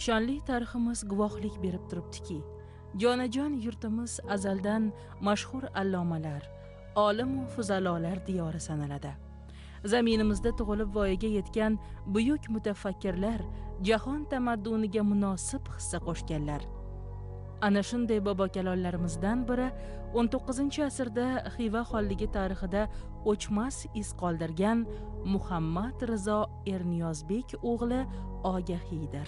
Shonli tariximiz guvohlik berib turibdiki, jonajon yurtimiz azaldan mashhur allomalar, olim va fuzalolar diyori sanaladi. Zaminimizda tug'ilib voyaga yetgan buyuk mutafakkirlar jahon tamadduniga munosib hissa qo'shganlar. Ana shunday bobokalonlarimizdan biri 19-asrda Hiva xonligi tarixida o'chmas iz qoldirgan Muҳаммадризо Эрниёзбек o'g'li Ogaҳiydir.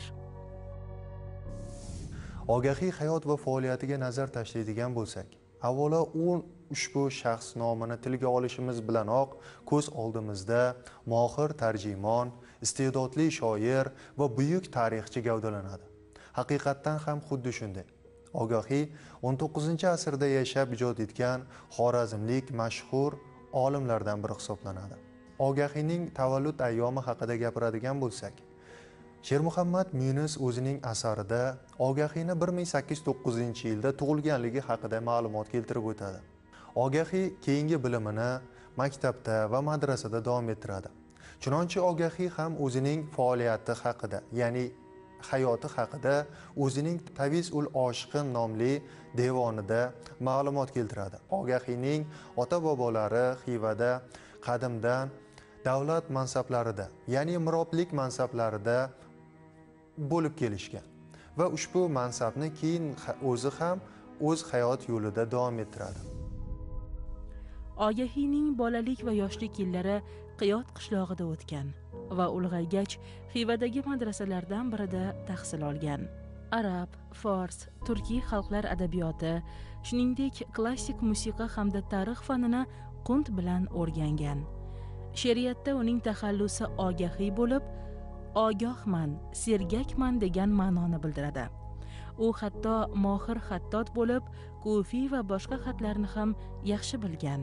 Ogaҳiy hayot va faoliyatiga nazar tashlaydigan bo'lsak, avvalo ushbu shaxs nomini tilga olishimiz bilanoq ko'z oldimizda mohir tarjimon, iste'dodli shoir va buyuk tarixchi gavdalanadi. Haqiqatdan ham xuddi shunday. Ogaҳiy 19-asrda yashab ijod etgan xorazmlik mashhur olimlardan biri hisoblanadi. Ogaҳiyning tavallud ayyomi haqida gapiradigan bo'lsak, Sher Muhammad Munis o'zining asarida Ogaҳiyni 1809-yilda tug'ilganligi haqida ma'lumot keltirib o'tadi. Ogaҳiy keyingi bilimini maktabda va madrasada davom ettiradi. Chunonchi Ogaҳiy ham o'zining faoliyati haqida, ya'ni hayoti haqida o'zining Tavisul Oshiqin nomli devonida ma'lumot keltiradi. Ogaҳiyning ota-bobolari Xivada qadimdan davlat mansablarida, ya'ni miroblik mansablarida bo'lib kelishgan va ushbu mansabni keyin o'zi ham o'z hayot yo'lida davom ettiradi. Ogaҳiyning bolalik va yoshlik yillari Qiyot qishlog'ida o'tgan va ulg'aygach Xivadagi madrasalardan birida tahsil olgan. Arab, fors, turkiy xalqlar adabiyoti, shuningdek klassik musiqa hamda tarix fanini qunt bilan o'rgangan. She'riyatda uning taxallusi Ogaҳiy bo'lib, ogohman, sergakman degan ma'noni bildiradi. U hatto mohir xattot bo'lib, kufiy va boshqa xatlarni ham yaxshi bilgan.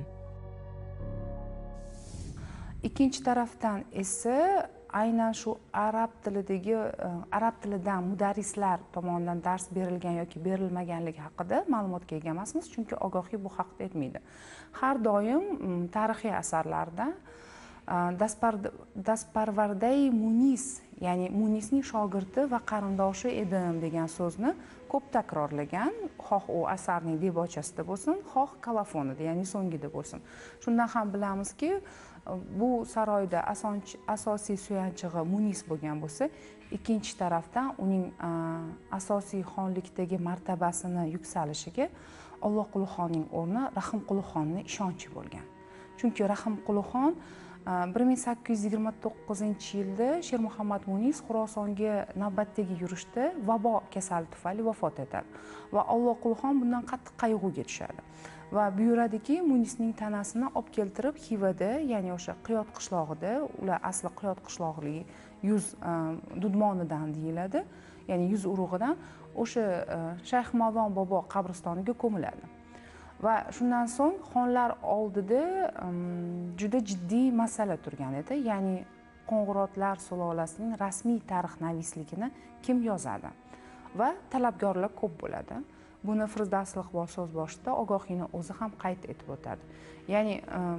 Ikkinchi tarafdan esa aynan shu arab tilidan mudarrislar tomonidan dars berilgan yoki berilmaganligi haqida ma'lumotga ega emasmiz, chunki Ogaҳiy bu haqda aytmaydi. Har doim tarixiy asarlarda dasparvarday Munis, ya'ni Munisning shogirdi va qarindoshi edim degan so'zni ko'p takrorlagan, xoh u asarning debochasida bo'lsin, xoh kolofonida, ya'ni so'ngida bo'lsin. Shundan ham bilamizki, bu saroyda asosiy suyanchig'i Munis bo'lgan bo'lsa, ikkinchi tarafdan uning asosiy xonlikdagi martabasini yuksalishiga Allohqulixonning o'rni Rahimqulixonning ishonchi bo'lgan. Chunki Rahimqulixon 1829-yilda Sher Muhammad Munis Xurosonga navbatdagi yurishda vabo kasali tufayli vafot etadi va Allohqulixon bundan qattiq qayg'uga tushadi va buyuradiki, Munisning tanasini olib keltirib Xivada, ya'ni o'sha Qiyot qishlog'ida, ular asli Qiyot qishlog'li 100 dudmonidan deyiladi, ya'ni 100 urug'idan o'sha Shayx Mavlon bobo qabristoniga ko'miladi. Va shundan so'ng xonlar oldida juda jiddiy masala turgan edi, ya'ni Qo'ng'irotlar sulolasining rasmiy tarixnavisligini kim yozadi va talabgorlar ko'p bo'ladi. Buni Firdavs Iqbol so'z boshida Ogaҳiyni o'zi ham qayd etib o'tadi. Ya'ni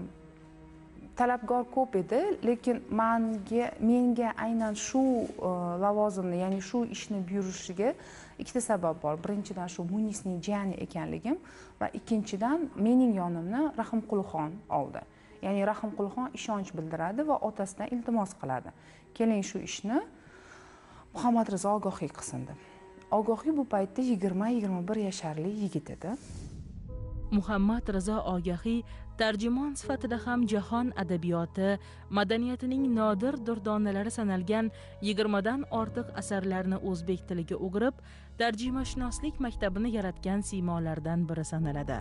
talabgor ko'p edi, lekin menga aynan shu lavozimni, ya'ni shu ishni buyurishiga ikkita sabab bor. Birinchidan shu Munisning jiyani ekanligim va ikkinchidan mening yonimni Rahimqulixon oldi. Ya'ni Rahimqulixon ishonch bildiradi va otasidan iltimos qiladi. Keling shu ishni Muhammadrizo Ogaҳiy qilsin deb. Ogaҳiy bu paytda 20-21 yasharli yigit edi. Muhammadrizo Ogaҳiy tarjimon sifatida ham jahon adabiyoti, madaniyatining nodir durdonalari sanalgan 20 dan ortiq asarlarni o'zbek tiliga o'girib, tarjimashunoslik maktabini yaratgan siymolardan biri sanaladi.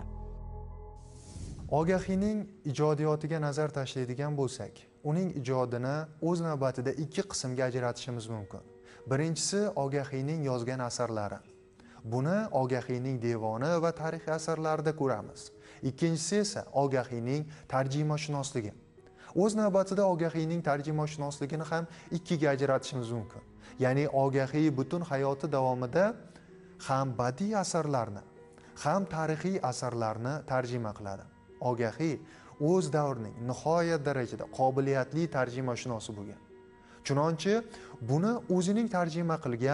Ogaҳiyning ijodiyotiga nazar tashlaydigan bo'lsak, uning ijodini o'z navbatida ikki qismga ajratishimiz mumkin. Birinchisi Ogaҳiyning yozgan asarlari. Buni Ogaҳiyning devoni va tarixiy asarlarida ko'ramiz. Ikkinchisi esa Ogaҳiyning tarjimashunosligi. O'z navbatida Ogaҳiyning tarjimashunosligini ham ikkiga ajratishimiz mumkin. Ya'ni Ogaҳiy butun hayoti davomida ham badiiy asarlarni, ham tarixiy asarlarni tarjima qiladi. Ogaҳiy o'z davrining nihoyat darajada qobiliyatli tarjimashunosi bo'lgan. Chunonchi buni o'zining tarjima qilgan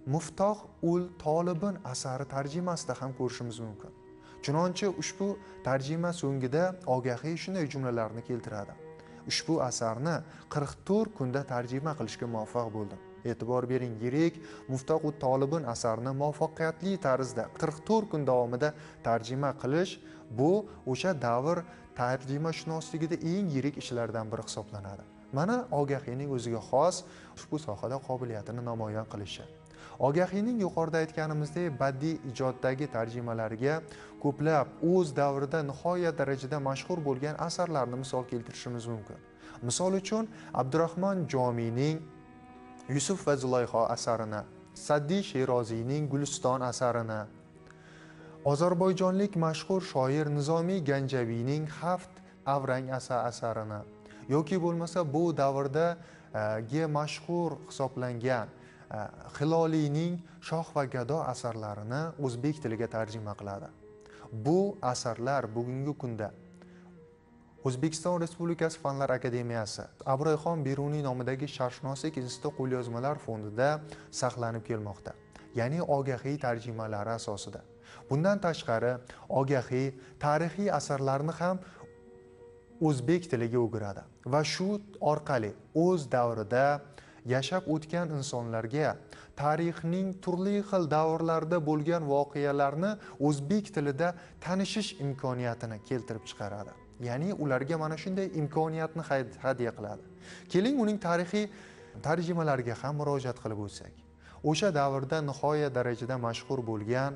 Muftoh ul Tolibin asari tarjimasida ham ko'rishimiz mumkin. Chunonchi ushbu tarjima so'ngida Ogahiy shunday jumlalarni keltiradi. Ushbu asarni 44 kunda tarjima qilishga muvaffaq bo'ldim. E'tibor bering, yirik Muftoh ul Tolibin asarini muvaffaqiyatli tarzda 44 kun davomida tarjima qilish bu o'sha davr tarjimashunosligida eng yirik ishlardan biri hisoblanadi. Mana Ogahiyning o'ziga xos ushbu sohada qobiliyatini namoyon qilishi. Ogahiyning yuqorida aytganimizdek badiiy ijoddagi tarjimalariga ko'plab o'z davrida nihoyat darajada mashhur bo'lgan asarlarni misol keltirishimiz mumkin. Misol uchun Abdurahmon Jomiyning Yusuf va Zulayho asarini, Saddi Sheroziyning Guliston asarini, ozarbayjonlik mashhur shoir Nizomiy Ganjaviyning Haft avrang asarini yoki bo'lmasa bu davrda mashhur hisoblangan Hiloliyning Shoh va Gado asarlarini o'zbek tiliga tarjima qiladi. Bu asarlar bugungi kunda O'zbekiston Respublikasi Fanlar Akademiyasi Abroyxon Beruniy nomidagi Sharqshunoslik instituti qo'lyozmalar fondida saqlanib kelmoqda. Ya'ni Ogahiy tarjimalari asosida. Bundan tashqari Ogahiy tarixiy asarlarni ham o'zbek tiliga o'giradi va shu orqali o'z davrida yashab o'tgan insonlarga tarixning turli xil davrlarda bo'lgan voqealarni o'zbek tilida tanishish imkoniyatini keltirib chiqaradi. Ya'ni ularga mana shunday imkoniyatni hadya qiladi. Keling uning tarixiy tarjimalariga ham murojaat qilib o'tsak. O'sha davrda nihoyat darajada mashhur bo'lgan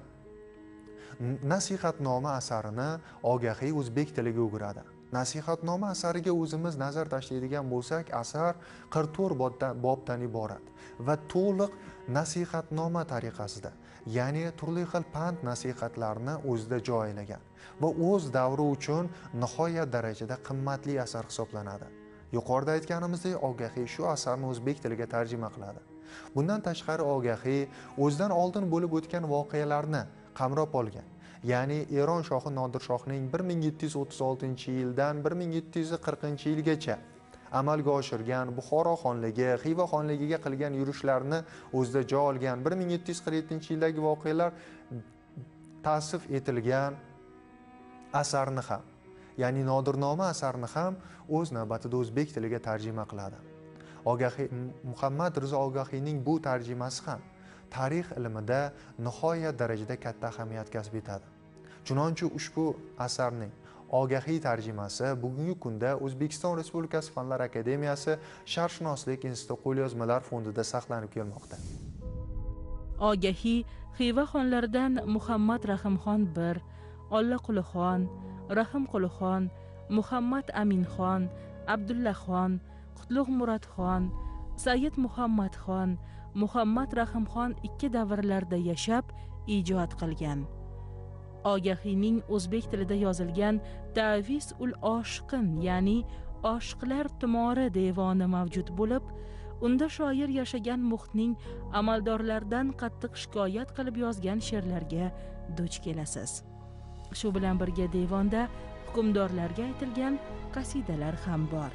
Nasihatnoma asarini Ogahiy o'zbek tiliga o'giradi. Nasihatnoma asariga o'zimiz nazar tashlaydigan bo'lsak, asar 44 bobdan iborat va to'liq nasihatnoma tariqasida, ya'ni turli xil pand nasihatlarni o'zida joylagan va o'z davri uchun nihoyat darajada qimmatli asar hisoblanadi. Yuqorida aytganimizdek, Ogahiy shu asarni o'zbek tiliga tarjima qiladi. Bundan tashqari Ogahiy o'zidan oldin bo'lib o'tgan voqealarni qamrab olgan. Ya'ni Eron shohi Nodir shohning 1736-yildan 1740-yilgacha amalga oshirgan Buxoro xonligi, Xiva xonligiga qilgan yurishlarini o'zida joy olgan 1747-yildagi voqealar ta'sif etilgan asarni ham, ya'ni Nodirnoma asarni ham o'z navbatida o'zbek tiliga tarjima qiladi. Muhammadrizo Ogahiyning bu tarjimasi ham tarix ilmida nihoyat darajada katta ahamiyat kasb etadi. Chunonchi ushbu asarning Ogahiy tarjimasi bugungi kunda O'zbekiston Respublikasi Fanlar Akademiyasi Sharqshunoslik instituti qo'lyozmalar fondida saqlanib kelmoqda. Ogahiy Xiva xonlaridan Muhammad Rahimxon I, Ollaqullixon, Rahimqullixon, Muhammad Aminxon, Abdullaxon, Qutlug' Murodxon, Sayyid Muhammadxon, Muhammad Rahimxon ikki davrlarda yashab ijod qilgan. Ogahiyning o'zbek tilida yozilgan Ta'vis ul Oshiqin, ya'ni Oshiqlar tumori devoni mavjud bo'lib, unda shoir yashagan muhitning amaldorlardan qattiq shikoyat qilib yozgan she'rlarga duch kelasiz. Shu bilan birga devonda hukmdorlarga aytilgan qasidalar ham bor.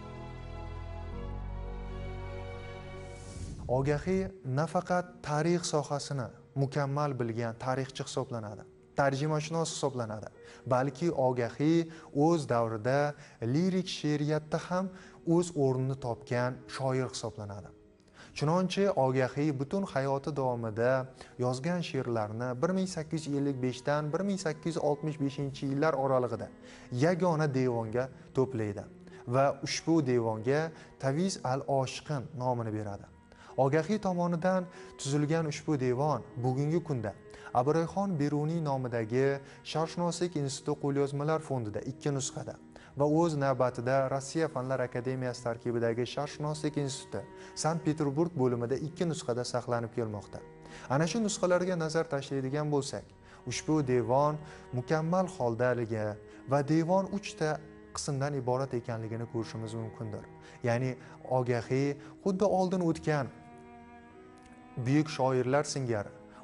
Ogahiy nafaqat tarix sohasini mukammal bilgan tarixchi hisoblanadi, tarjimashunos hisoblanadi, balki Ogahiy o'z davrida lirik she'riyatda ham o'z o'rnini topgan shoir hisoblanadi. Chunonchi Ogahiy butun hayoti davomida yozgan she'rlarini 1855 dan 1865-yillar oralig'ida yagona devonga to'playdi va ushbu devonga Ta'vis al-Oshiqin nomini beradi. Ogahiy tomonidan tuzilgan ushbu devon bugungi kunda Abroyxon Beruniy nomidagi Sharqshunoslik instituti qo'lyozmalar fondida 2 nusxada va o'z navbatida Rossiya Fanlar Akademiyasi tarkibidagi Sharqshunoslik instituti Sankt-Peterburg bo'limida 2 nusxada saqlanib kelmoqda. Ana shu nusxalarga nazar tashlaydigan bo'lsak, ushbu devon mukammal holdaligi va devon 3 ta qismdan iborat ekanligini ko'rishimiz mumkindir. Ya'ni Ogahiy xuddi oldin o'tgan buyuk shoirlar singari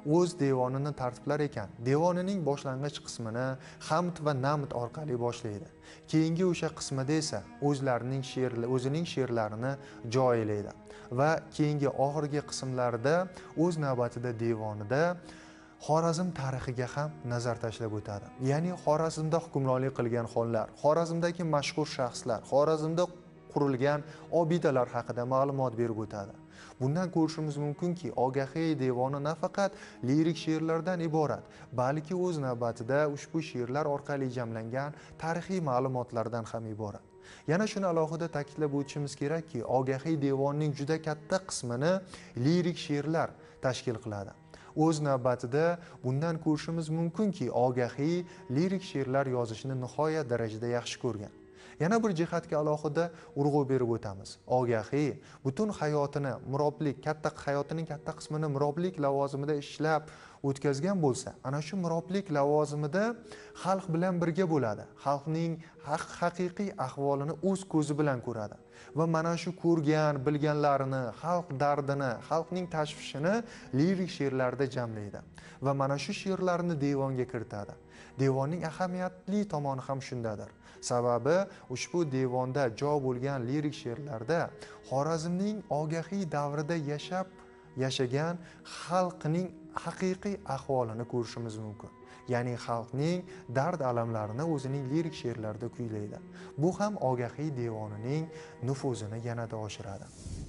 o'z devonini tartiblar ekan, devonining boshlang'ich qismini hamd va namd orqali boshlaydi. Keyingi o'sha qismida esa o'zining she'rlarini joyilaydi va keyingi oxirgi qismlarda o'z navbatida devonida Xorazm tarixiga ham nazar tashlab o'tadi. Ya'ni Xorazmda hukmronlik qilgan xonlar, Xorazmdagi mashhur shaxslar, Xorazmda qurilgan obidalar haqida ma'lumot berib o'tadi. Bundan ko'rishimiz mumkinki, Ogaҳий devoni nafaqat lirik she'rlardan iborat, balki o'z navbatida ushbu she'rlar orqali jamlangan tarixiy ma'lumotlardan ham iborat. Yana shuni alohida ta'kidlab o'tishimiz kerakki, Ogaҳий devonining juda katta qismini lirik she'rlar tashkil qiladi. O'z navbatida bundan ko'rishimiz mumkinki, Ogaҳий lirik she'rlar yozishni nihoyat darajada yaxshi ko'rgan. Yana bir jihatga alohida urg'u berib o'tamiz. Ogaҳий butun hayotini hayotining katta qismini miroblik lavozimida ishlab o'tkazgan bo'lsa, ana shu miroblik lavozimida xalq bilan birga bo'ladi. Xalqning haqiqiy ahvolini o'z ko'zi bilan ko'radi va mana shu ko'rgan, bilganlarini, xalq dardini, xalqning tashvishini lirik she'rlarda jamlaydi va mana shu she'rlarni devonga kiritadi. Devonning ahamiyatli tomoni ham shundadir. Sababi ushbu devonda jo bo'lgan lirik she'rlarda Xorazmning Ogaҳий davrida yashagan xalqining haqiqiy ahvolini ko'rishimiz mumkin. Ya'ni xalqning dard alamlarini o'zining lirik she'rlarida kuylaydi. Bu ham Ogaҳий devonining nufuzini yanada oshiradi.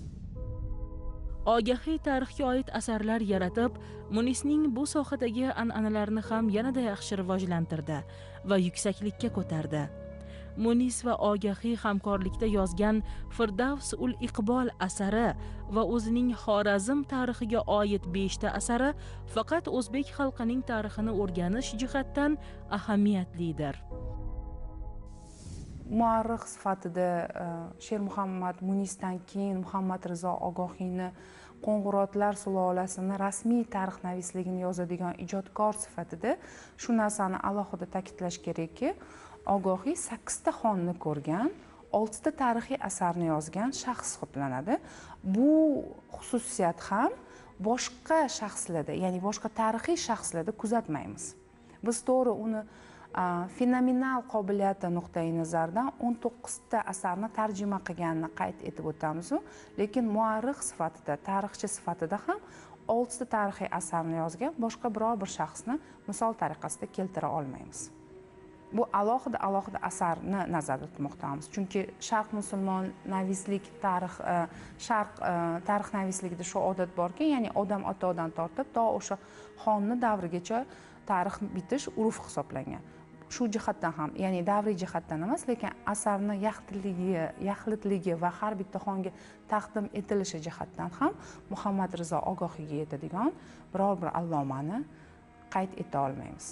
Ogaҳий tarixga oid asarlar yaratib, Munisning bu sohadagi an'analarni ham yanada yaxshi rivojlantirdi va yuksaklikka ko'tardi. Munis va Ogaҳий hamkorlikda yozgan Firdavs ul Iqbol asari va o'zining Xorazm tarixiga oid 5 ta asari faqat o'zbek xalqining tarixini o'rganish jihatdan ahamiyatlidir. Muarrix sifatida Sher Muhammad Munisdan keyin Muhammadrizo Ogaҳiyni Qo'ng'irotlar sulolasini rasmiy tarixnavisligini yozadigan ijodkor sifatida shu narsani alohida ta'kidlash kerakki, Ogaҳий 8 ta xonni ko'rgan, 6 ta tarixiy asarni yozgan shaxs hisoblanadi. Bu xususiyat ham boshqa shaxslarda, ya'ni boshqa tarixiy shaxslarda kuzatmaymiz. Biz to'g'ri uni fenomenal qobiliyati nuqtai nazardan 19 ta asarni tarjima qilganini qayd etib o'tamiz, lekin muarrix sifatida, tarixchi sifatida ham 6 ta tarixiy asarni yozgan boshqa biror bir shaxsni misol tariqasida keltira olmaymiz. Bu alohida asarni nazarda tutmoqdamiz. Chunki sharq musulmonavislik tarix navisligida shu odat borki, ya'ni odam otadan tortib to o'sha xonni davrigacha tarix bitish urf hisoblangan. Shu jihatdan ham, ya'ni davriy jihatdan emas, lekin asarni yaxlitligi va har bitta xonga taqdim etilishi jihatdan ham Muhammadrizo Ogaҳiyga yetadigan biror bir allomani qayd eta olmaymiz.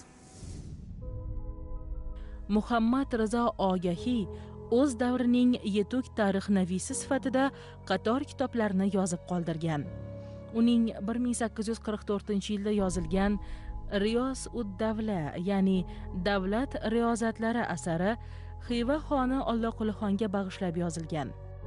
Muhammadrizo Ogaҳий o'z davrining yetuk tarixnavisi sifatida qator kitoblarni yozib qoldirgan. Uning 1844-yilda yozilgan Riyoz ud-Davla, ya'ni davlat riyozatlari asari Hiva xoni Alloqulixonga bag'ishlab yozilgan.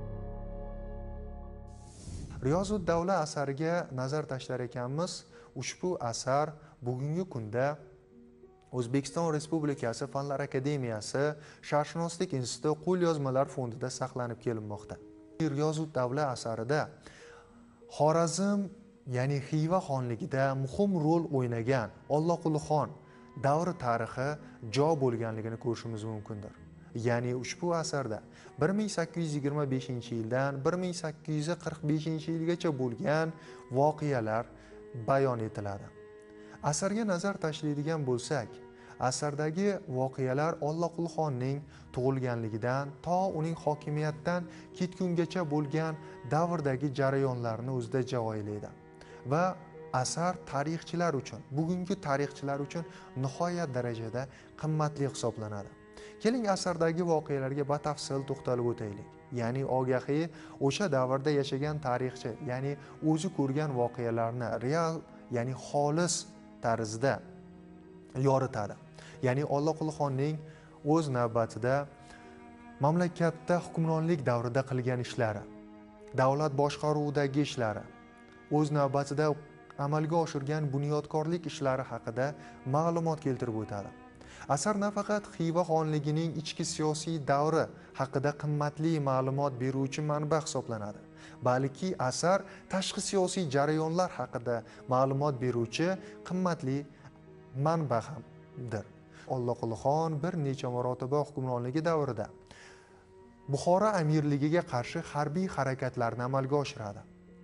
Riyoz ud-Davla asariga nazar tashlar ekanmiz, ushbu asar bugungi kunda O'zbekiston Respublikasi Fanlar akademiyasi Sharqshunoslik instituti qo'lyozmalar fondida saqlanib kelinmoqda. Riyoz ud-Davla asarida Xorazm, ya'ni Hiva xonligida muhim rol o'ynagan Alloqulixon davri tarixi jo bo'lganligini ko'rishimiz mumkindir. Ya'ni ushbu asarda 1825-yildan 1845-yilgacha bo'lgan voqealar bayon etiladi. Asarga nazar tashlaydigan bo'lsak, asardagi voqealar Alloqulixonning tug'ilganligidan to uning hokimiyatdan ketgungacha bo'lgan davrdagi jarayonlarni o'zida joylaydi va asar tarixchilar uchun, bugungi tarixchilar uchun nihoyat darajada qimmatli hisoblanadi. Keling asardagi voqealarga batafsil to'xtalib o'taylik. Ya'ni Ogaҳий o'sha davrda yashagan tarixchi, ya'ni o'zi ko'rgan voqealarni real, ya'ni xolis tarzda yoritadi. Ya'ni Alloqulixonning o'z navbatida mamlakatda hukmronlik davrida qilgan ishlari, davlat boshqaruvidagi ishlari, o'z navbatida amalga oshirgan bunyodkorlik ishlari haqida ma'lumot keltirib o'tadi. Asar nafaqat Xiva xonligining ichki siyosiy davri haqida qimmatli ma'lumot beruvchi manba hisoblanadi, balki asar tashqi siyosiy jarayonlar haqida ma'lumot beruvchi qimmatli manba hamdir. Alloqulxon bir necha marotaba hukmronligi davrida Buxoro amirligiga qarshi harbiy harakatlarni amalga oshiradi.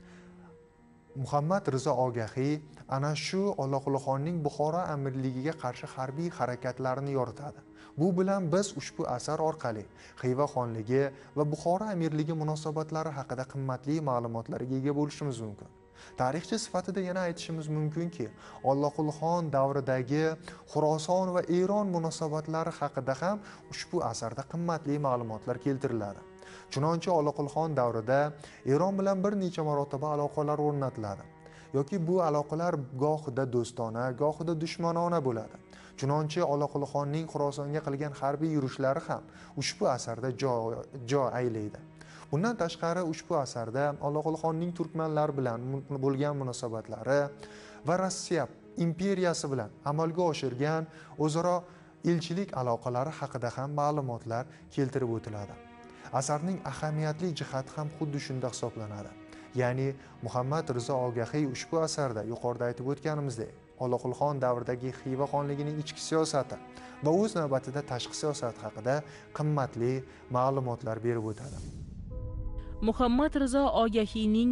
Muhammadrizo Ogaҳий ana shu Alloqulxonning Buxoro amirligiga qarshi harbiy harakatlarini yoritadi. Bu bilan biz ushbu asar orqali Xiva xonligi va Buxoro amirligi munosabatlari haqida qimmatli ma'lumotlarga ega bo'lishimiz mumkin. Tarixchi sifatida yana aytishimiz mumkinki, Alloqulxon davridagi Xuroson va Eron munosabatlari haqida ham ushbu asarda qimmatli ma'lumotlar keltiriladi. Chunonchi Alloqulxon davrida Eron bilan bir necha marotaba aloqalar o'rnatiladi. Yoki bu aloqalar gohida do'stona, gohida dushmanona bo'ladi. Chunonchi Alloqulxonning Xurosonga qilgan harbiy yurishlari ham ushbu asarda joy aylaydi. Bundan tashqari ushbu asarda Alloqulxonning turkmanlar bilan bo'lgan munosabatlari va Rossiya imperiyasi bilan amalga oshirgan o'zaro elchilik aloqalari haqida ham ma'lumotlar keltirib o'tiladi. Asarning ahamiyatli jihati ham xuddi shunda hisoblanadi. Ya'ni Muhammadrizo Ogaҳий ushbu asarda yuqorida aytib o'tganimizdek, Alloqulxon davridagi Xiva xonligining ichki siyosati va o'z navbatida tashqi siyosat haqida qimmatli ma'lumotlar berib o'tadi. Muhammadrizo Ogaҳiyning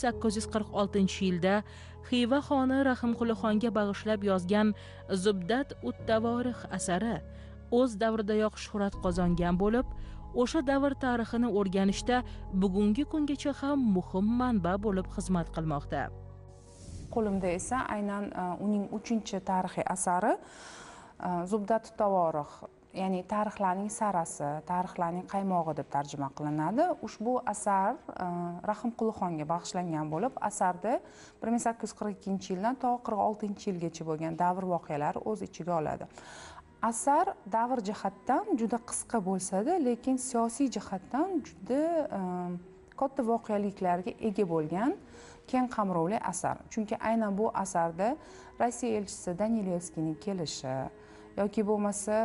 1846-yilda Xiva xoni Rahimqulixonga bag'ishlab yozgan Zubdat ut-Tavorix asari o'z davridayoq shuhrat qozongan bo'lib, o'sha davr tarixini o'rganishda bugungi kungacha ham muhim manba bo'lib xizmat qilmoqda. Qo'limda esa aynan uning 3-tarixiy asari Zubdat ut-Tavorix, ya'ni tarixlarning sarasi, tarixlarning qaymog'i deb tarjima qilinadi. Ushbu asar Rahimqulixonga bag'ishlangan bo'lib, asarda 1842-yildan to 46-yilgacha bo'lgan davr voqealari o'z ichiga oladi. Asar davr jihatdan juda qisqa bo'lsa-da, lekin siyosiy jihatdan juda katta voqeliklarga ega bo'lgan keng qamrovli asar. Chunki aynan bu asarda Rossiya elchisi Danilevskiyning kelishi yoki bo'lmasa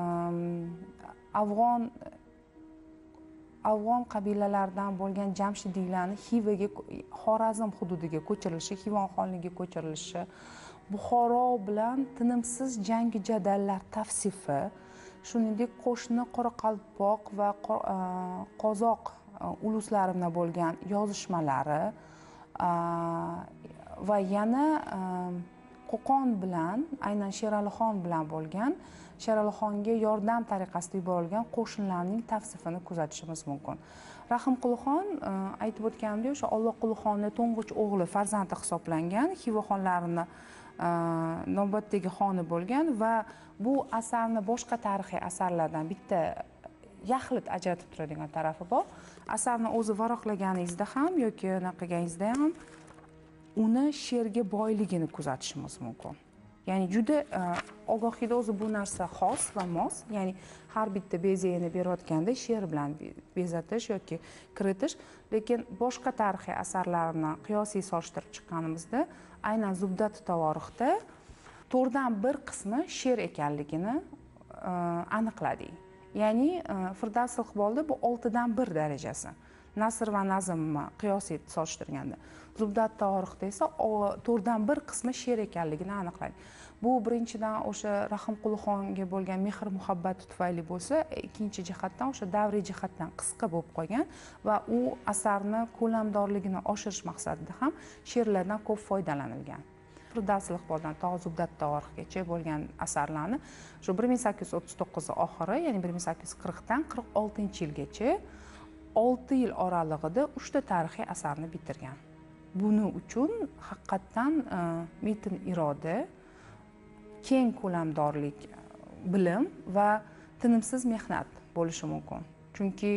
afg'on qabilalaridan bo'lgan jamshidiylarni Xivaga, Xorazm hududiga ko'chirilishi, Xivon xonligiga ko'chirilishi, Buxoro bilan tinimsiz jangi jadallar tavsifi, shuningdek qo'shni Qoraqalpoq va Qozoq uluslari bilan bo'lgan yozishmalari va yana Qo'qon bilan, aynan Sheralixon bilan bo'lgan, Sheralixonga yordam tariqasida yuborilgan qo'shinlarning tavsifini kuzatishimiz mumkin. Rahimqulixon aytib o'tganimdek, o'sha Alloqulxonning to'ng'ich o'g'li farzandi hisoblangan, Xiva xonlarini navbatdagi xoni bo'lgan va bu asarni boshqa tarixiy asarlardan bitta yaxlit ajratib turadigan tarafi bor. Asarni o'zi varaqlaganingizda ham yoki naqaganingizda ham uni she'rga boyligini kuzatishimiz mumkin. Ya'ni juda Ogaҳiyda o'zi bu narsa xos va mos, ya'ni har bitta bezayini berayotganda she'r bilan bezatish yoki kiritish, lekin boshqa tarixiy asarlarni qiyosiy solishtirib chiqqanimizda aynan Zubdat ut-Tavorixda 4dan 1 qismi she'r ekanligini aniqladik. Ya'ni Firdavs iqbolda bu 6dan 1 darajasi. Nasr va nazmni qiyosiy solishtirganda, Zubdat ut-Tavorixda esa 4dan 1 qismi she'r ekanligini aniqladik. Bu birinchidan o'sha Rahimqulixonga bo'lgan mehr muhabbati tufayli bo'lsa, ikkinchi jihatdan o'sha davriy jihatdan qisqa bo'lib qolgan va u asarni ko'lamdorligini oshirish maqsadida ham she'rlardan ko'p foydalanilgan. Firdavs iqboldan to Zubdat ut-Tavorixgacha bo'lgan asarlarni shu 1839 oxiri, ya'ni 1840dan 46-yilgacha 6 yil oralig'ida 3 ta tarixiy asarni bitirgan. Buning uchun haqiqatdan metin iroda, keng ko'lamdorlik, bilim va tinimsiz mehnat bo'lishi mumkin. Chunki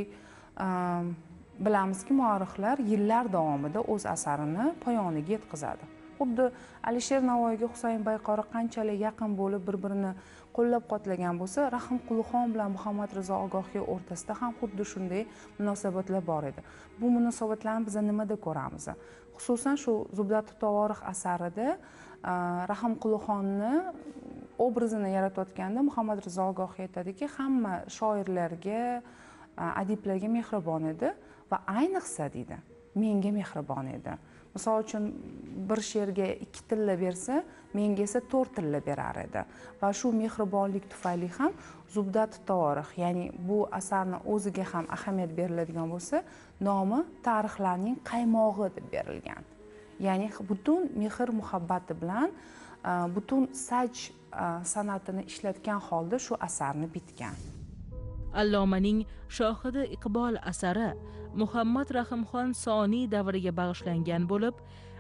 bilamizki, muarrixlar yillar davomida o'z asarini poyoniga yetkazadi. Xuddi Alisher Navoiyga Husayn Bayqori qanchalik yaqin bo'lib bir-birini qo'llab-quvvatlagan bo'lsa, Rahimqulixon bilan Muhammadrizo Ogaҳий o'rtasida ham xuddi shunday munosabatlar bor edi. Bu munosabatlarni biz nimada ko'ramiz? xususan shu Zubdatu Tavorix asarida Rahimqulxonni obrazini yaratayotganda Muhammadrizo Ogaҳий aytadiki, hamma shoirlarga, adiblarga mehribon edi va ayniqsa deydi, menga mehribon edi. Misol uchun bir she'rga 2 tilla bersa, menga esa 4 tilla berar edi. Va shu mehribonlik tufayli ham Zubdatu Tavorix, ya'ni bu asarni o'ziga ham ahamiyat beriladigan bo'lsa, nomi tarixlarning qaymog'i deb berilgan. Ya'ni butun mehr muhabbati bilan butun saj san'atini ishlatgan holda shu asarni bitgan. Allomaning shohidi Iqbol asari Muhammad Rahimxon soniy davriga bag'ishlangan bo'lib,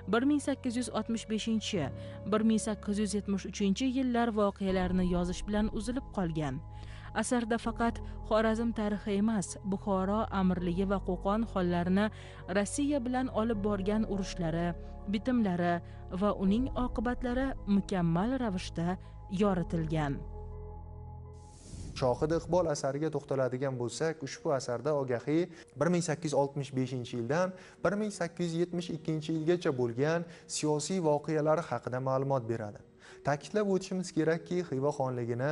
1865-1873 yillar voqealarini yozish bilan uzilib qolgan. Asarda faqat Xorazm tarixi emas, Buxoro amirligi va Qo'qon xollarini Rossiya bilan olib borgan urushlari, bitimlari va uning oqibatlari mukammal ravishda yoritilgan. Shohid Iqbol asariga to'xtaladigan bo'lsak, ushbu asarda Ogaҳий 1865-yildan 1872-yilgacha bo'lgan siyosiy voqealar haqida ma'lumot beradi. Ta'kidlab o'tishimiz kerakki, Xiva xonligini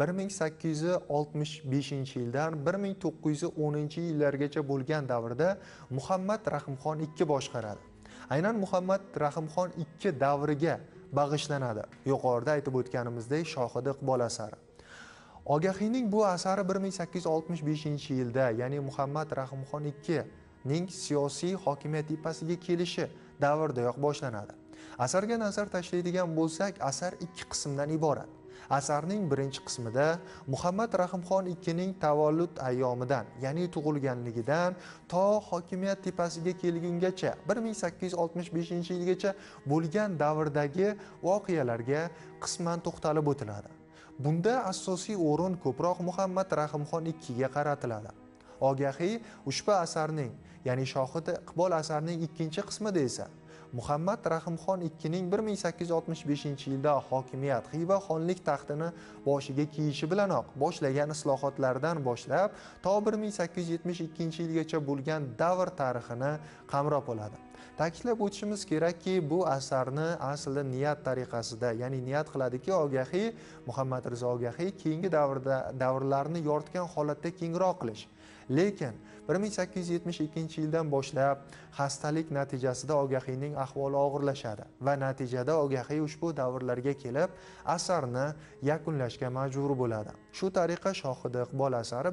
1865-yildan 1910-yillargacha bo'lgan davrda Muhammad Rahimxon II boshqaradi. Aynan Muhammad Rahimxon II davriga bag'ishlanadi. Yuqorida aytib o'tganimizdek, Shohid Iqbol asari. Ogaҳiyning bu asari 1865-yilda, ya'ni Muhammad Rahimxon II ning siyosiy hokimiyat tepasiga kelishi davrdayoq boshlanadi. Asarga nazar tashlaydigan bo'lsak, asar 2 qismdan iborat. Asarning birinchi qismida Muhammad Rahimxon II ning tavallud ayyomidan, ya'ni tug'ilganligidan to hokimiyat tepasiga kelgungacha 1865-yilgacha bo'lgan davrdagi voqealarga qisman to'xtalib o'tiladi. Bunda asosiy o'rin ko'proq Muhammad Rahimxon II ga qaratiladi. Ogaҳий ushbu asarning, ya'ni Shohid Iqbol asarining ikkinchi qismida esa Muhammad Rahimxon II ning 1865-yilda hokimiyat Xiva xonlik taxtini boshiga kiyishi bilanoq boshlagan islohotlardan boshlab to 1872-yilgacha bo'lgan davr tarixini qamrab oladi. Ta'kidlab o'tishimiz kerakki, bu asarni aslida niyat tariqasida, ya'ni niyat qiladiki, Ogaҳий, Muhammadrizo Ogaҳий keyingi davrlarni yoritgan holatda kengroq qilish. Lekin 1872-yildan boshlab xastalik natijasida Ogaҳiyning ahvoli og'irlashadi va natijada Ogaҳий ushbu davrlarga kelib asarni yakunlashga majbur bo'ladi. Shu tariqa Shohid Iqbol asari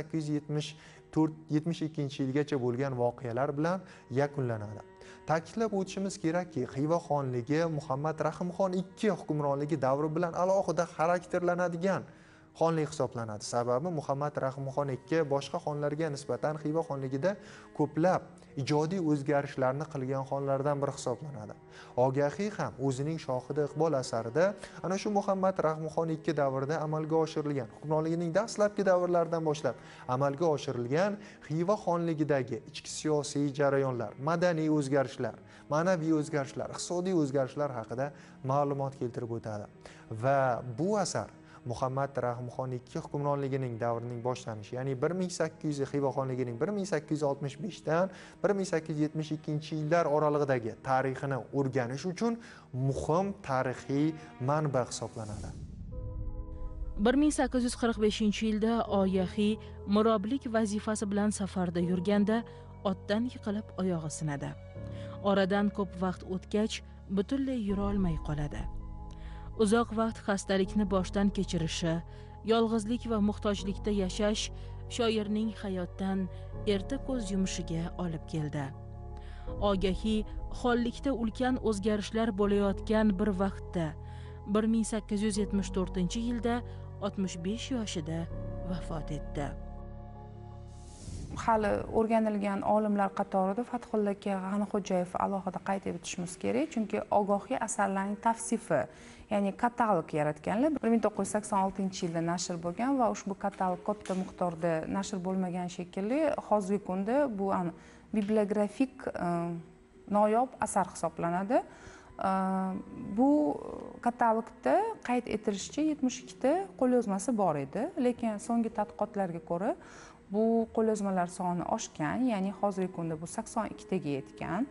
1872-yilgacha bo'lgan voqealar bilan yakunlanadi. Ta'kidlab o'tishimiz kerakki, Xiva xonligi Muhammad Rahimxon II hukmronligi davri bilan alohida xarakterlanadigan xonlik hisoblanadi. Sababi Muhammad Rahimxon II boshqa xonlarga nisbatan Xiva xonligida ko'plab ijodiy o'zgarishlarni qilgan xonlardan biri hisoblanadi. Ogaҳий ham o'zining Shohidi Iqbol asarida ana shu Muhammad Rahimxon II davrida amalga oshirilgan, hukmronligining dastlabki davrlaridan boshlab amalga oshirilgan Xiva xonligidagi ichki siyosiy jarayonlar, madaniy o'zgarishlar, ma'naviy o'zgarishlar, iqtisodiy o'zgarishlar haqida ma'lumot keltirib o'tadi. Va bu asar Muhammad Rahimxon II hukmronligining davrining boshlanishi, ya'ni 1800 Xiva xonligining 1865 dan 1872-yillar oralig'idagi tarixini o'rganish uchun muhim tarixiy manba hisoblanadi. 1845-yilda Ogaҳий Miroblik vazifasi bilan safarda yurganda otdan yiqilib oyog'i sinadi. Oradan ko'p vaqt o'tgach butunlay yura olmay qoladi. Uzoq vaqt xastalikni boshdan kechirishi, yolg'izlik va muhtojlikda yashash shoirning hayotdan erta ko'z yumishiga olib keldi. Ogaҳий xonlikda ulkan o'zgarishlar bo'layotgan bir vaqtda 1874-yilda 65 yoshida vafot etdi. Hali o'rganilgan olimlar qatorida Fathulla aka G'anixo'jayev alohida qayd etishimiz kerak, chunki Ogaҳий asarlarining tavsifi, ya'ni katalog yaratganlar 1986-yilda nashr bo'lgan va ushbu katalog katta miqdorda nashr bo'lmagan shekilli, hozirgi kunda bu bibliografik noyob asar hisoblanadi. Bu katalogda qayd etilishicha 72 ta qo'lyozmasi bor edi, lekin so'nggi tadqiqotlarga ko'ra bu qo'lyozmalar soni oshgan, ya'ni hozirgi kunda bu 82 taga yetgan.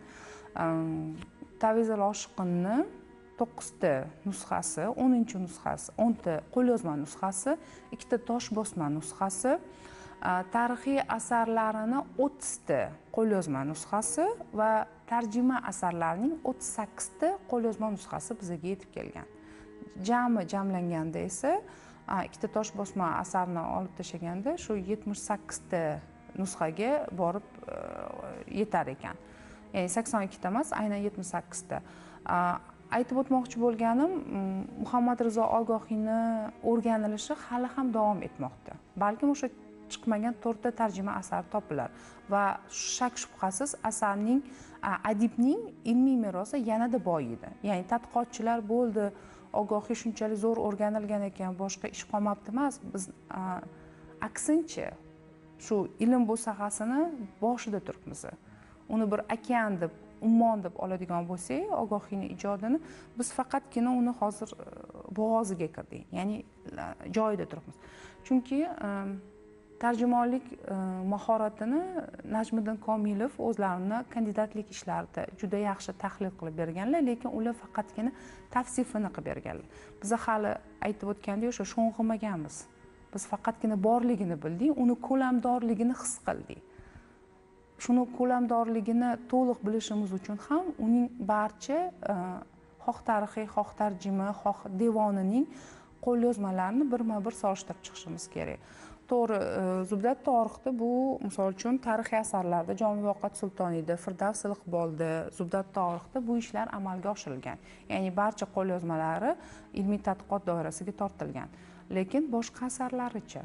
Tavizal Oshiqinni 9ta nusxasi, 10-chi nusxasi, 10ta qo'lyozma nusxasi, 2ta tosh bosma nusxasi, tarixiy asarlarini 30ta qo'lyozma nusxasi va tarjima asarlarining 38ta qo'lyozma nusxasi bizga yetib kelgan. Jamlanganda esa 2ta tosh bosma asarni olib tashlaganda shu 78ta nusxaga borib yetar ekan. Ya'ni 82ta emas, aynan 78ta. Aytib o'tmoqchi bo'lganim, Muhammadrizo Ogahiyni o'rganilishi hali ham davom etmoqda. Balkim o'sha chiqmagan 4ta tarjima asar topilar va shak shubhasiz asarning, adibning ilmiy merosi yanada boyiydi. Ya'ni tadqiqotchilar bo'ldi, Ogahiy shunchalik zo'r o'rganilgan ekan, boshqa ish qolmabdi emas. Biz aksincha shu ilm bo'sag'asini boshida turibmiz. Uni bir okean deb, ummon deb oladigan bo'lsak, Ogahiyni ijodini, biz faqatgina uni hozir bo'g'oziga kirdik. Ya'ni joyida turibmiz. Chunki tarjimonlik mahoratini Najmiddin Komilov o'zlarini kandidatlik ishlarida juda yaxshi tahlil qilib berganlar, lekin ular faqatgina tavsifini qilib berganlar. Biz hali aytib o'tgandek, o'sha sho'ng'imaganmiz. Biz faqatgina borligini bildik, uni ko'lamdorligini his qildik. Shuni ko'lamdorligini to'liq bilishimiz uchun ham uning barcha xoh tarixiy, xoh tarjima, xoh devonining qo'lyozmalarini birma-bir solishtirib chiqishimiz kerak. To'g'ri, Zubdat tarixda bu, misol uchun, tarixiy asarlarda Jomi Voqat Sultoniyda, Firdavs Iqbolda, Zubdat tarixda bu ishlar amalga oshirilgan. Ya'ni barcha qo'lyozmalari ilmiy tadqiqot doirasiga tortilgan. Lekin boshqa asarlaricha.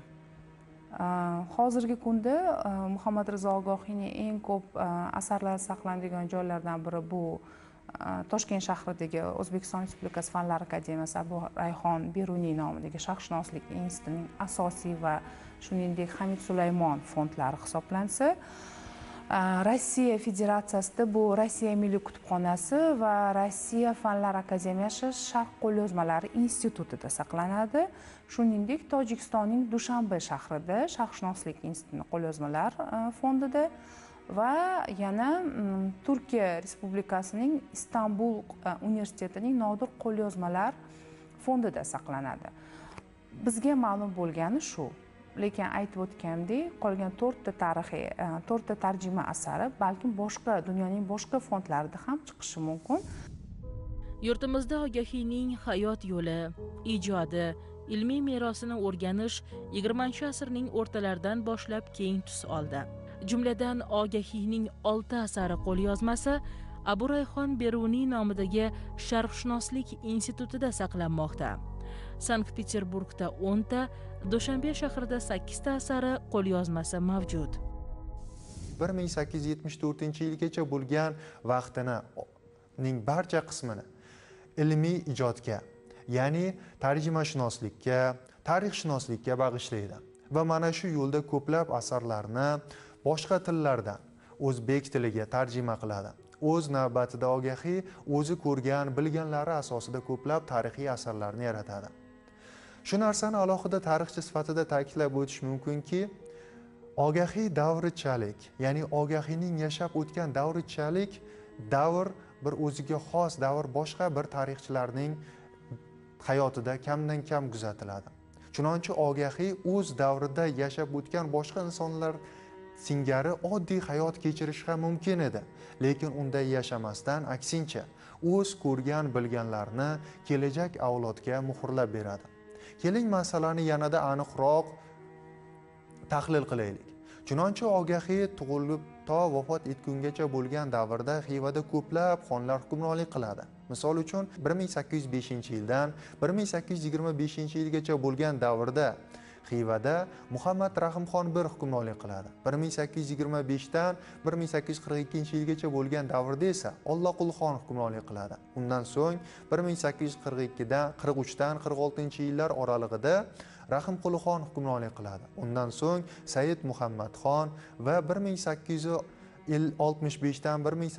Hozirgi kunda Muhammadrizo Ogahiyning eng ko'p asarlari saqlanadigan joylardan biri bu Toshkent shahridagi O'zbekiston Respublikasi Fanlar akademiyasi Abu Rayhon Beruniy nomidagi sharqshunoslik institutining asosiy va shuningdek Hamid Sulaymon fondlari hisoblansa, Rossiya Federatsiyasida bu Rossiya Milliy kutubxonasi va Rossiya Fanlar akademiyasi Sharq qo'lyozmalari institutida saqlanadi. Shuningdek, Tojikistonning Dushanbe shahrida Sharqshunoslik institutining qo'lyozmalar fondida va yana Turkiya Respublikasining Istanbul universitetining Nodir qo'lyozmalar fondida saqlanadi. Bizga ma'lum bo'lgani shu. Lekin aytib o'tgandek, qolgan 4ta tarixiy, 4ta tarjima asari balkim boshqa dunyoning boshqa fondlarida ham chiqishi mumkin. Yurtimizda Ogahiyning hayot yo'li, ijodi, ilmiy merosini o'rganish 20-asrning o'rtalaridan boshlab keng tus oldi. Jumladan Ogahiyning 6 asari qo'lyozmasi Abu Rayhon Beruniy nomidagi Sharqshunoslik institutida saqlanmoqda. Sankt-Peterburgda 10 ta, Dushanbe shahrida 8 ta asari qo'lyozmasi mavjud. 1874-yilgacha bo'lgan vaqtining barcha qismini ilmiy ijodga, ya'ni tarjimashunoslikka, tarixshunoslikka bag'ishlaydi va mana shu yo'lda ko'plab asarlarni boshqa tillardan o'zbek tiliga tarjima qiladi. O'z navbatida Ogahiy o'zi ko'rgan, bilganlari asosida ko'plab tarixiy asarlarni yaratadi. Shu narsani alohida tarixchi sifatida ta'kidlab o'tish mumkinki, Ogahiy davrichalik, ya'ni Ogahiyning yashab o'tgan davrichalik davr bir o'ziga xos davr boshqa bir tarixchilarning hayotida kamdan kam kuzatiladi. Chunonchi Ogahiy o'z davrida yashab o'tgan boshqa insonlar singari oddiy hayot kechirish ham mumkin edi, lekin unday yashamasdan aksincha o'z ko'rgan bilganlarini kelajak avlodga muhrlab beradi. Keling masalani yanada aniqroq tahlil qilaylik. Chunonchi Ogahiy tug'ilib to vafot etgungacha bo'lgan davrda Xivada ko'plab xonlar hukmronlik qiladi. Misol uchun 1805-yildan 1825-yilgacha bo'lgan davrda Xivada Muhammad Rahimxon I hukmronlik qiladi. 1825dan 1842-yilgacha bo'lgan davrda esa Alloqulxon hukmronlik qiladi. Undan so'ng 1842dan 43dan 46-yillar oralig'ida Rahimqulxon hukmronlik qiladi. Undan so'ng Said Muhammadxon va 1865dan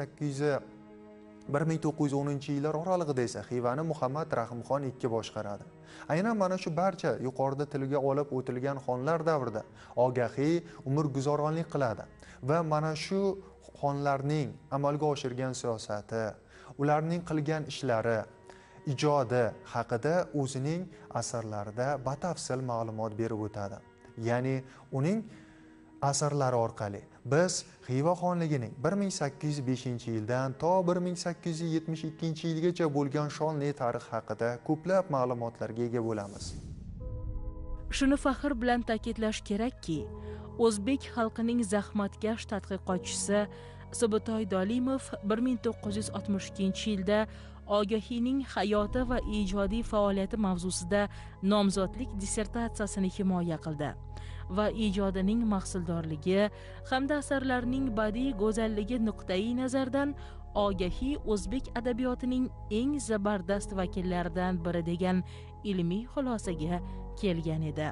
1910-yillar oralig'ida esa Xivani Muhammad Rahimxon II boshqaradi. Aynan mana shu barcha yuqorida tilga olib o'tilgan xonlar davrida Ogahiy umr guzoronlik qiladi va mana shu xonlarning amalga oshirgan siyosati, ularning qilgan ishlari, ijodi haqida o'zining asarlarida batafsil ma'lumot berib o'tadi. Ya'ni uning asarlari orqali biz Xiva xonligining 1805-yildan to 1872-yilgacha bo'lgan shonli tarix haqida ko'plab ma'lumotlarga ega bo'lamiz. Shuni faxr bilan ta'kidlash kerakki, o'zbek xalqining zahmatkash tadqiqotchisi Subutoy Dolimov 1962-yilda Ogaҳiyning hayoti va ijodiy faoliyati mavzusida nomzodlik dissertatsiyasini himoya qildi va ijodining mahsuldorligi hamda asarlarining badiiy go'zalligi nuqtai nazardan Ogaҳiy o'zbek adabiyotining eng zabardast vakillaridan biri degan ilmiy xulosaga kelgan edi.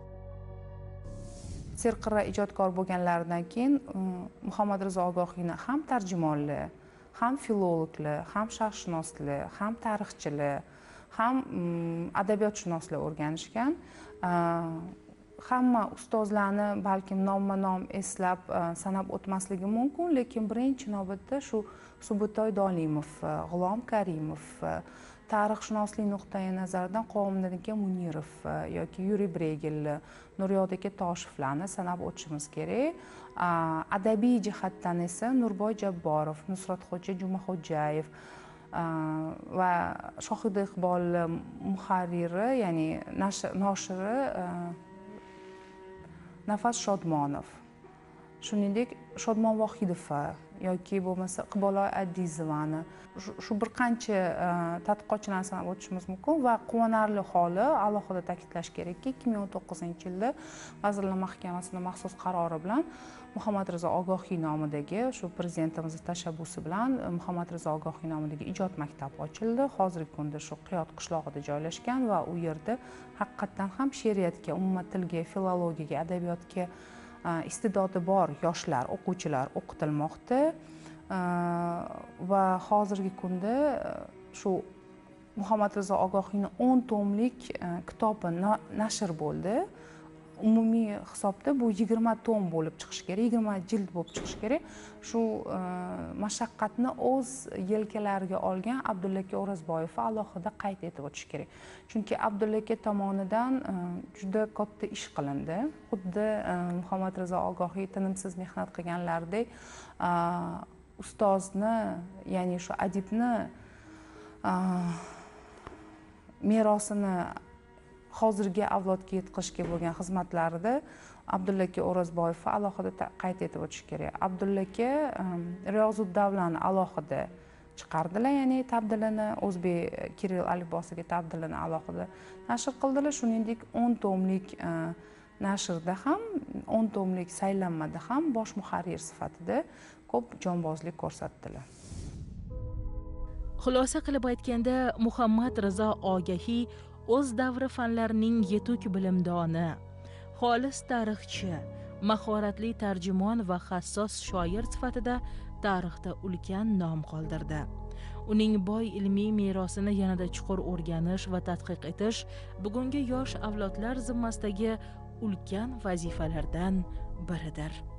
Serqirra ijodkor bo'lganlaridan keyin Muhammadrizo Ogaҳiyni ham tarjimonlar, ham filologlar, ham sharqshunoslar, ham tarixchilar, ham adabiyotshunoslar o'rganishgan. Hamma ustozlarni balkim nomma-nom eslab sanab o'tmasligi mumkin, lekin birinchi navbatda shu Subutoy Dolimov, G'ulom Karimov, tarixshunoslik nuqtai nazaridan Qovimniki Munirov yoki Yuriy Bregel, Nuryod aka Toshevlarni sanab o'tishimiz kerak. Adabiy jihatdan esa Nurboy Jabborov, Nusratxo'ja Jumaxo'jayev va Shohid Iqbol muharriri, ya'ni noshiri Nafas Shodmonov, shuningdek Shodmon Vohidova yoki bo'lmasa Iqboloy Adizovani shu bir qancha tadqiqotchilarni sanab o'tishimiz mumkin va quvonarli holi alohida ta'kidlash kerakki, 2019-yilda Vazirlar Mahkamasining maxsus qarori bilan Muhammadrizo Ogaҳий nomidagi shu prezidentimizning tashabbusi bilan Muhammadrizo Ogaҳий nomidagi ijod maktabi ochildi. Hozirgi kunda shu Qiyot qishlog'ida joylashgan va u yerda haqiqatan ham she'riyatga, umuman tilga, filologiyaga, adabiyotga iste'dodi bor yoshlar, o'quvchilar o'qitilmoqda va hozirgi kunda shu Muhammadrizo Ogaҳiyning 10 tomlik kitobi nashr bo'ldi. Umumiy hisobda bu 20 tom bo'lib chiqishi kerak, 20 jild bo'lib chiqishi kerak. Shu mashaqqatni o'z yelkalariga olgan Abdulla aka O'razboyev alohida qayd etib o'tish kerak. Chunki Abdulla aka tomonidan juda katta ish qilindi. Xuddi Muhammadrizo Ogaҳiy tinimsiz mehnat qilganlaridek ustozni, ya'ni shu adibni merosini hozirgi avlodga yetkazishga bo'lgan xizmatlarida Abdulla aka O'razboyev alohida qayd etib o'tish kerak. Abdulla aka Riyozuddavlani alohida chiqardilar, ya'ni tabdilini o'zbek kiril alifbosiga tabdilini alohida nashr qildilar. Shuningdek 10 tomlik nashrda ham, 10 tomlik saylanmada ham bosh muharrir sifatida ko'p jonbozlik ko'rsatdilar. Xulosa qilib aytganda, Muhammadrizo Ogaҳiy o'z davri fanlarining yetuk bilimdoni, xolis tarixchi, mahoratli tarjimon va hassos shoir sifatida tarixda ulkan nom qoldirdi. Uning boy ilmiy merosini yanada chuqur o'rganish va tadqiq etish bugungi yosh avlodlar zimmasidagi ulkan vazifalardan biridir.